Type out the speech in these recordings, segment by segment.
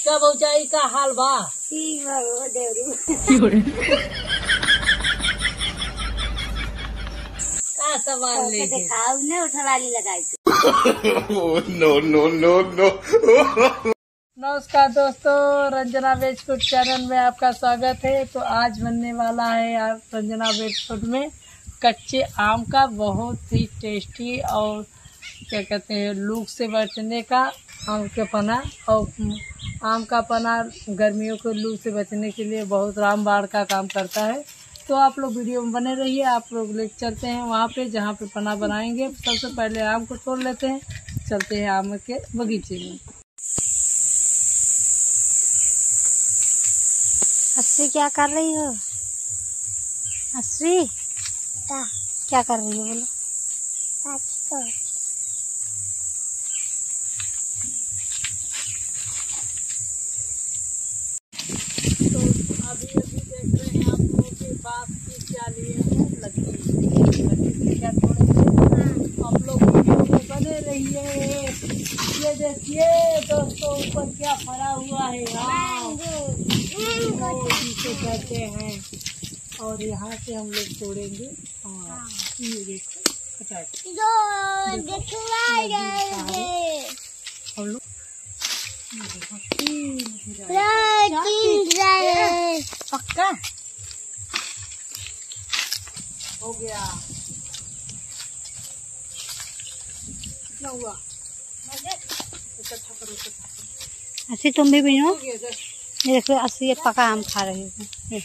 क्या भौजाई का हाल बा? ठीक बा देवरी का सवाल लेके खाऊ ने उठवाली लगाई नो नो नो नो। नमस्कार दोस्तों, रंजना वेज फूड चैनल में आपका स्वागत है। तो आज बनने वाला है आप रंजना वेज फूड में कच्चे आम का बहुत ही टेस्टी और क्या कहते हैं लूक से बचने का आम के पना। और आम का पना गर्मियों को लू से बचने के लिए बहुत रामबाण का काम करता है। तो आप लोग वीडियो में बने रहिए। आप लोग ले चलते हैं वहाँ पे जहाँ पे पना बनाएंगे। सबसे पहले आम को तोड़ लेते हैं, चलते हैं आम के बगीचे में। अस्सी क्या कर रही हो? अस्सी क्या कर रही हो बोलो? तो अभी देख रहे हैं आप लोगों के बात की क्या लिए हैं लकड़ी क्या थोड़े आप लोग वीडियो में बने रहिए। ये देखिए दोस्तों ऊपर क्या फरा हुआ है जिसे कहते हैं। और यहाँ से हम लोग तोड़ेंगे। हाँ ये देखो खटाट हम लोग पक्का हो गया। कितना हुआ? अस्सी तुम भी बीनो। हो गया ये देखो अस्सी एक पका आम खा रही हो।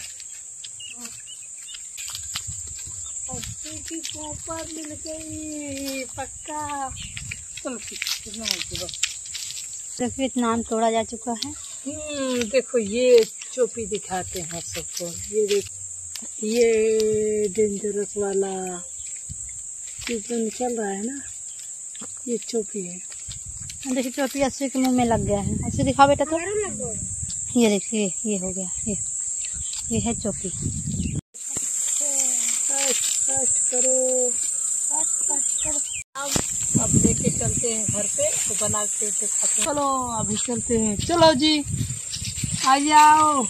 अस्सी की ऊपर मिल गई पक्का। चलो कितना हो बस। देखो इतना आम तोड़ा जा चुका है। देखो ये चोपी दिखाते हैं सबको। ये देखो ये डेंजरस वाला चीज जो निकल रहा है ना, ये चोपी है। देखिए चोपी अस्सी के मुंह में लग गया है। ऐसे दिखाओ बेटा तो। ये देखिए ये हो गया। ये है चोपी। करो अब लेके चलते हैं घर पे तो बना के खाते हैं। चलो अभी चलते हैं। चलो जी आ जाओ।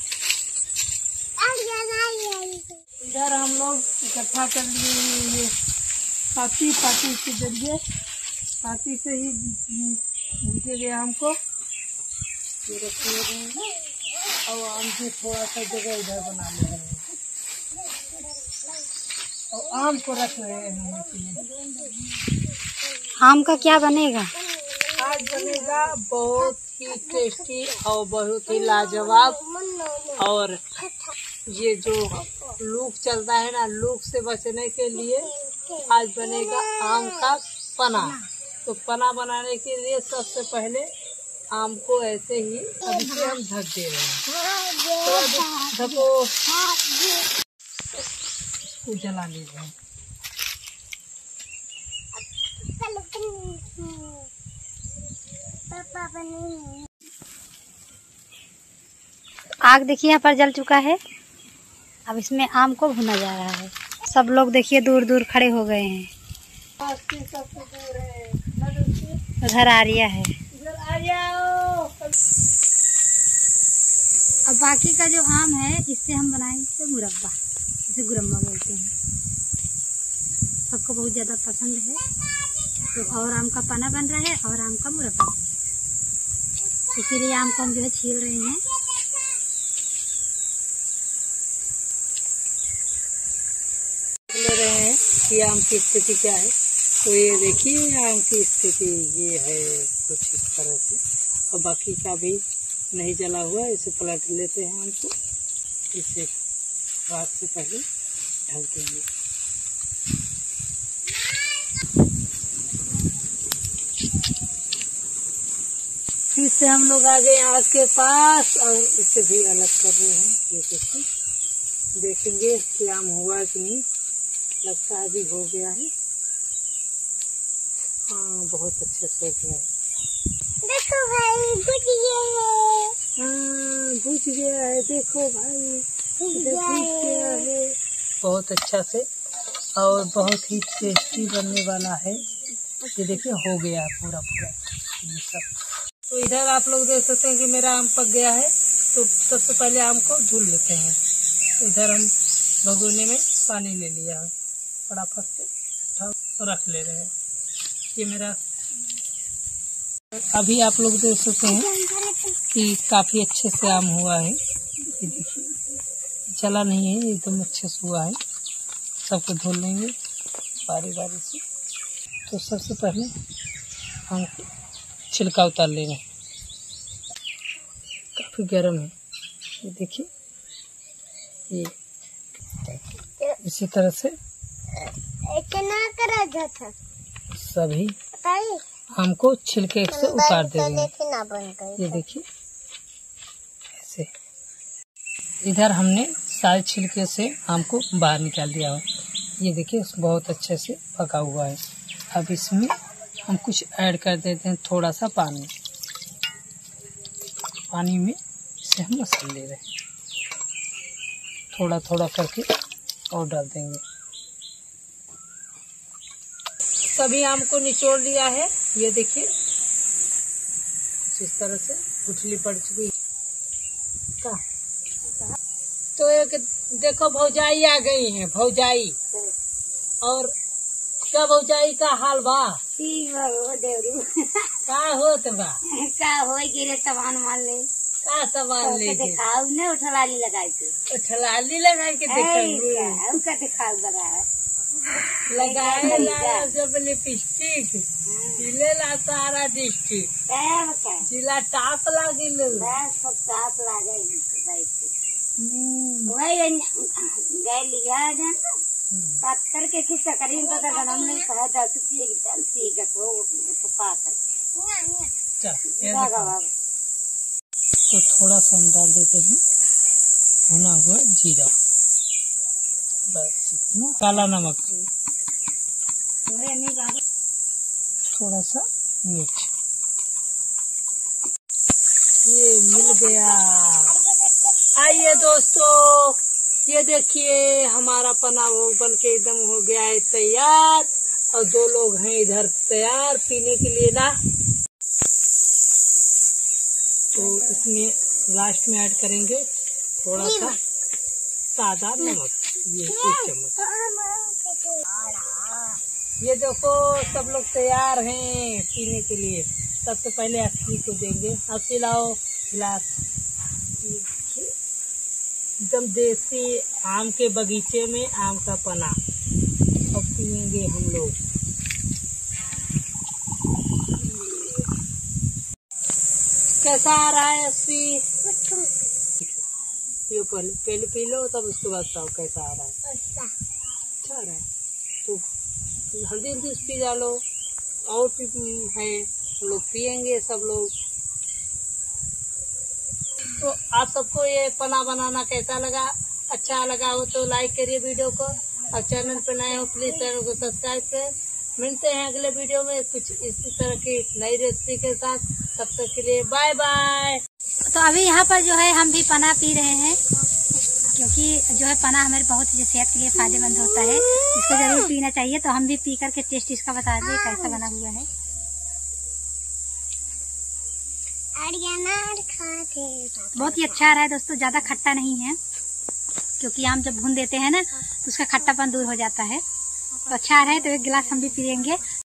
इधर हम लोग इकट्ठा कर लिए ये पाती के जरिए। पाती से ही भूजे गए आम को। ये रखे हैं और आम की थोड़ा सा जगह इधर बना ले रहे हैं और आम को रख रहे हैं। आम का क्या बनेगा? आज बनेगा बहुत ही टेस्टी और बहुत ही लाजवाब। और ये जो लूक चलता है ना, लूक से बचने के लिए आज बनेगा आम का पना। तो पना बनाने के लिए सबसे पहले आम को ऐसे ही अभी से हम ढक दे रहे हैं। तो ढको इसको जला ले रहे हैं। आग देखिए यहाँ पर जल चुका है। अब इसमें आम को भुना जा रहा है। सब लोग देखिए दूर दूर खड़े हो गए हैं। उधर आ रिया है। अब बाकी का जो आम है इससे हम बनाएंगे मुरब्बा, इसे गुरम्बा बोलते हैं। सबको बहुत ज्यादा पसंद है। तो और आम का पना बन रहा है और आम का मुरब्बा बन रहा है। इसीलिए आम को हम जो है छील रहे हैं। ले रहे हैं कि आम की स्थिति क्या है। तो ये देखिए आम की स्थिति ये है कुछ इस तरह से। और बाकी का भी नहीं जला हुआ, इसे पलट लेते हैं आम को। इसे रात से पहले ढक देंगे। फिर से हम लोग आ गए आग के पास और इसे भी अलग कर रहे हैं। ये देखिए, देखेंगे कि आम हुआ कि नहीं। लगता है अभी हो गया है। हाँ बहुत अच्छे से हो गया है। देखो भाई भुज गया है। हाँ भुज गया है। देखो भाई भुज गया है बहुत अच्छा से। और बहुत ही टेस्टी बनने वाला है। ये देखिए हो गया पूरा ये सब। तो इधर आप लोग देख सकते हैं कि मेरा आम पक गया है। तो सबसे पहले आम को धुल लेते हैं। इधर हम भगोने में पानी ले लिया है, फटाफट से रख ले रहे हैं। ये मेरा अभी आप लोग देख सकते हैं कि काफी अच्छे से आम हुआ है। ये देखिए जला नहीं है, एकदम अच्छे से हुआ है। सबको धुल लेंगे बारी बारी से। तो सबसे पहले हम छिलका उतार लेंगे, काफी गर्म है। ये देखिए ये इसी तरह से सभी आम को छिलके से उतार देंगे। ये देखिए ऐसे। इधर हमने सारे छिलके से आम को बाहर निकाल दिया है। ये देखिए बहुत अच्छे से पका हुआ है। अब इसमें हम कुछ ऐड कर देते हैं, थोड़ा सा पानी। पानी में इसे हम मसल ले रहे हैं, थोड़ा थोड़ा करके और डाल देंगे। सभी आम को निचोड़ लिया है। ये देखिए इस तरह से गुठली पड़ चुकी है। तो एक देखो भौजाई आ गई है, भौजाई। और क्या भौजाई का हाल बा? ठीक बा हो देवरी का होत बा? का होई गिरे सामान मान ले का सामान ले के दिखाऊ ने उठलाली लगाई के उठलाली लगाई के देखी उनका दिखाऊ लगाए ला जब लिपस्टिक जिले ला सारा डिस्ट्रिक्ट जिला टाप लागिल सब टाप लागे वही गए लिया जान पत्थर के किस्सा करीम का हम नहीं कहा था ठीक है तो पाकर तो थोड़ा सा हम डाल देते हैं भुना हुआ जीरा, बस इतना। काला नमक, थोड़ा सा मिर्च। ये मिल गया। आइए दोस्तों, ये देखिए हमारा पना वो बन के एकदम हो गया है तैयार। और दो लोग हैं इधर तैयार पीने के लिए ना। तो इसमें लास्ट में ऐड करेंगे थोड़ा सा सादा नमक, ये 1 चम्मच। ये देखो सब लोग तैयार हैं पीने के लिए। सबसे पहले असली को देंगे। असली लाओ गिलास। एकदम देसी आम के बगीचे में आम का पना। अब पियेंगे हम लोग। कैसा आ रहा है असली? ये पहले पी लो, तब उसके बाद बताओ कैसा आ रहा है। अच्छा आ रहा है तो हल्दी हल्दी पी डालो। और है लोग पियेंगे सब लोग। तो आप सबको ये पना बनाना कैसा लगा? अच्छा लगा हो तो लाइक करिए वीडियो को, और चैनल पर नए हो प्लीज चैनल को सब्सक्राइब करें। मिलते हैं अगले वीडियो में कुछ इसी तरह की नई रेसिपी के साथ। तब तक के लिए बाय बाय। तो अभी यहाँ पर जो है हम भी पना पी रहे हैं, क्योंकि जो है पना हमारे बहुत ही सेहत के लिए फायदेमंद होता है। इसको जरूर पीना चाहिए। तो हम भी पी करके टेस्ट इसका बता दें कैसा बना हुआ है। बहुत ही अच्छा आ रहा है दोस्तों, ज्यादा खट्टा नहीं है, क्योंकि आम जब भून देते हैं ना तो उसका खट्टापन दूर हो जाता है। तो अच्छा आ रहा है। तो 1 गिलास हम भी पियेंगे।